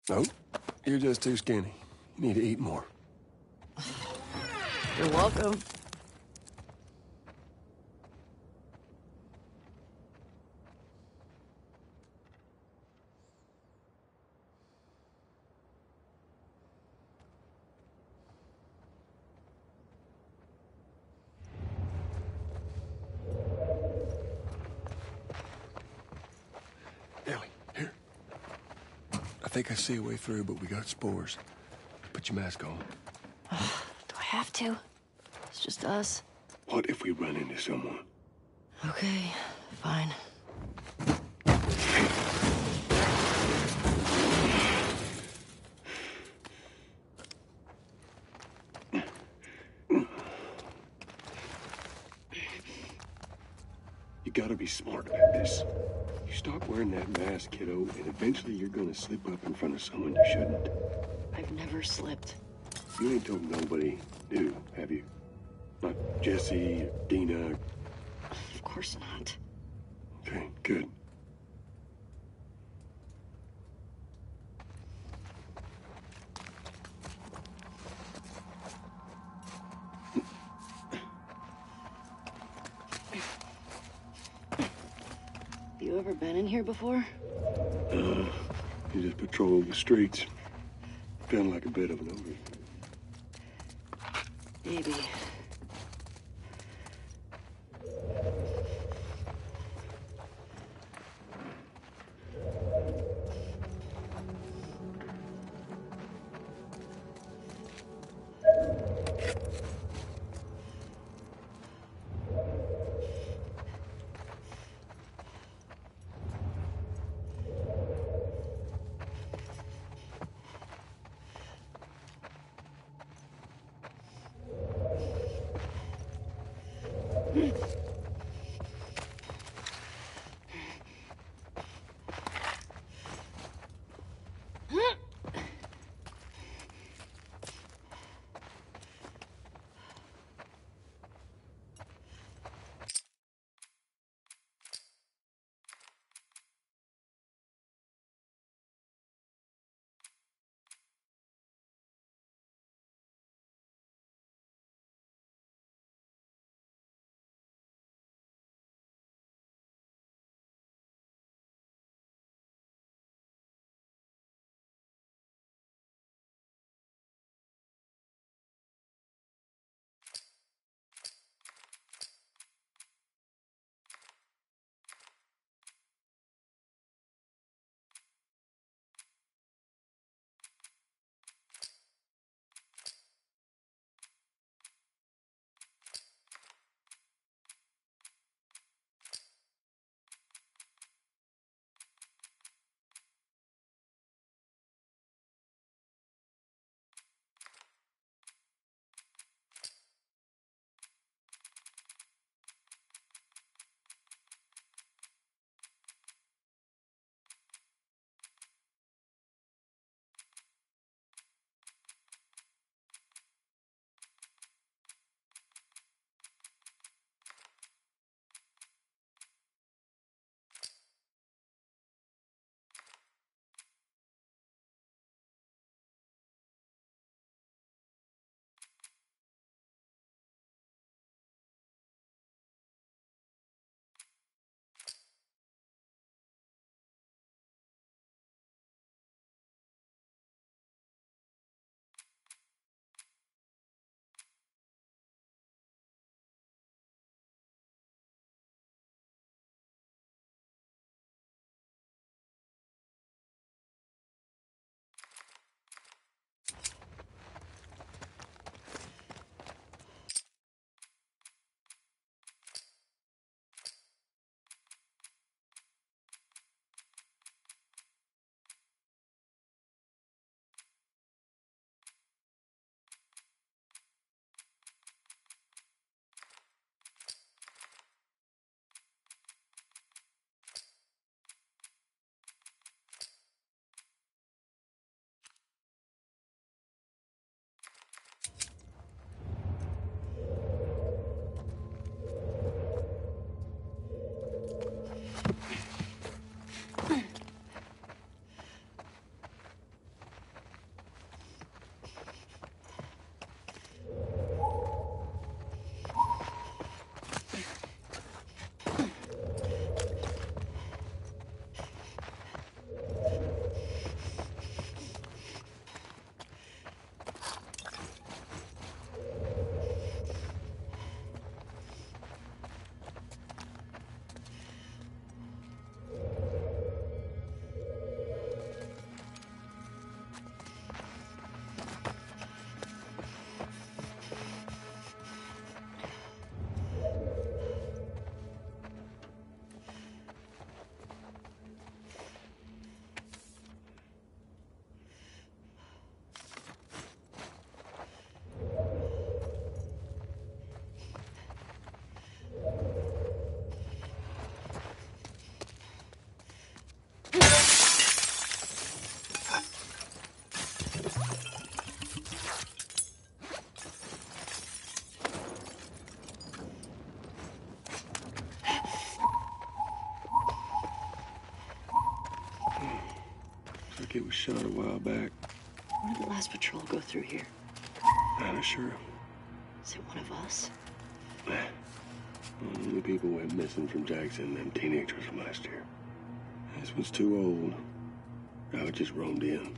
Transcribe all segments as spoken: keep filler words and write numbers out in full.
Nope. You're just too skinny. You need to eat more. You're welcome. Ellie, here. I think I see a way through, but we got spores. Put your mask on. Do I have to? It's just us. What if we run into someone? Okay, fine. You gotta be smart about this. You stop wearing that mask, kiddo, and eventually you're gonna slip up in front of someone you shouldn't. I've never slipped. You ain't told nobody new, have you? Not Jesse or Dina. Of course not. Okay, good. You ever been in here before? Uh, you just patrol the streets. Feeling like a bit of an ogre. Maybe. like it was shot a while back. When did the last patrol go through here? Not sure. Is it one of us? Nah. Only people went missing from Jackson, them teenagers from last year. This one's too old. Now it just roamed in.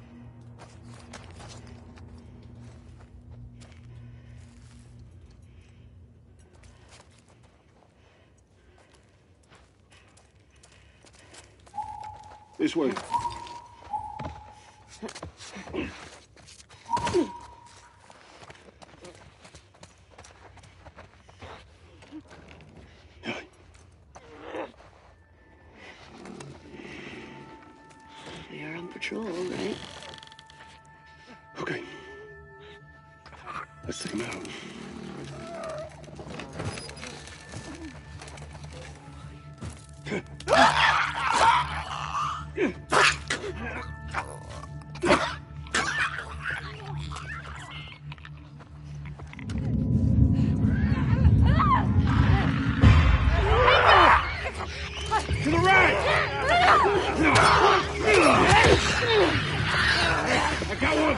This way. We are on patrol, right? Okay. Let's take him out. To the right! I got one!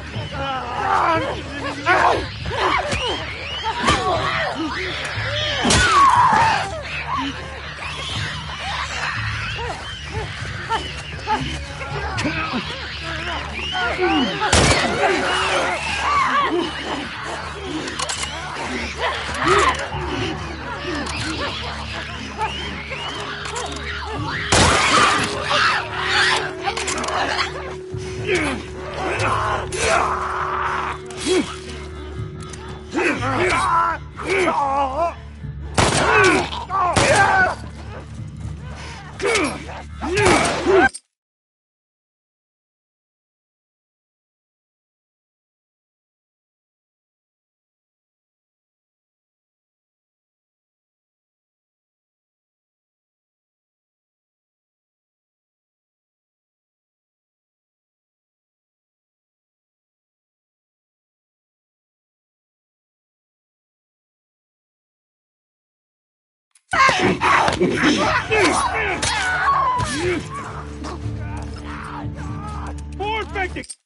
More infected!